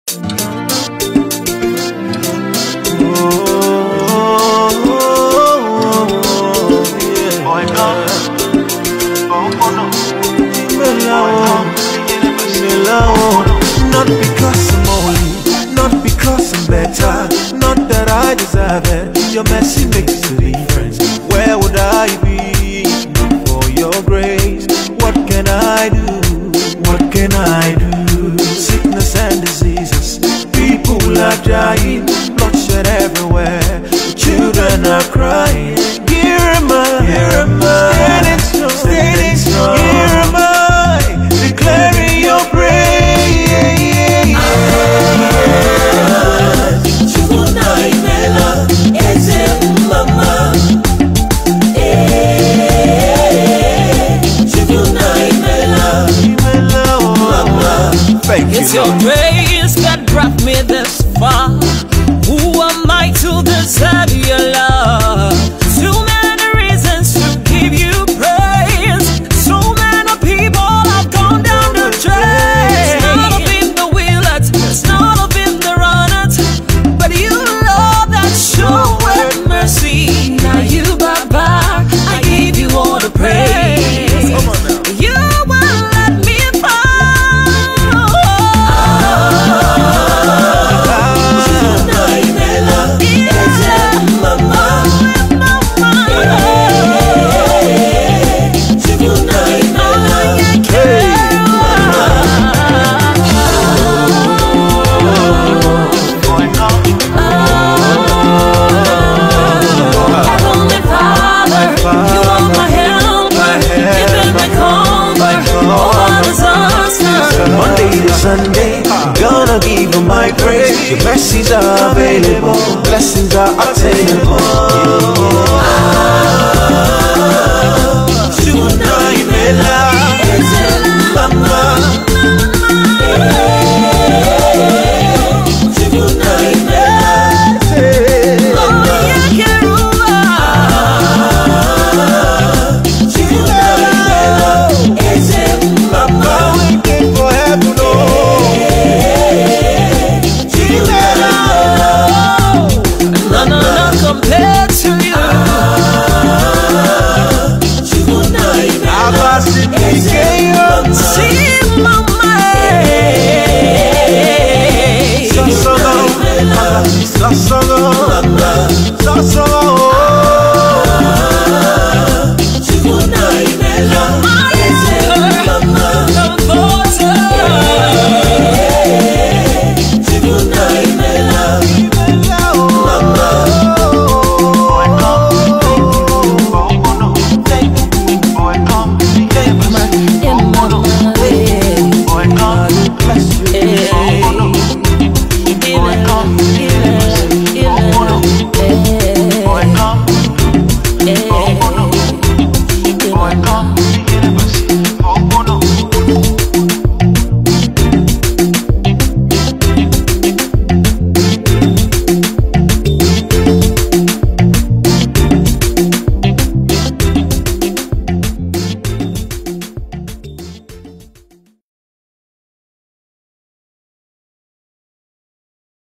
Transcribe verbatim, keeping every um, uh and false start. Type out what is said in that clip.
Not because I'm holy, not because I'm better, not that I deserve it. Your mercy makes a difference. Where would I be for your grace? What can I do? What can I do? Sickness and diseases, people are dying, bloodshed everywhere, children are crying. Here am I, here am I, standing strong, standing strong. Here am I, declaring your praise. It's your grace that brought me this far. Who am I to deserve your love? Too many reasons to give you praise. So many people have gone down the drain. It's not up in the wheelers, it's not up in the runners, but you love that show with mercy. Now you back back, I give you all the praise. You will let me Sunday, gonna give you my praise. Your mercies are available, blessings are attainable. Tonight, mama. Come.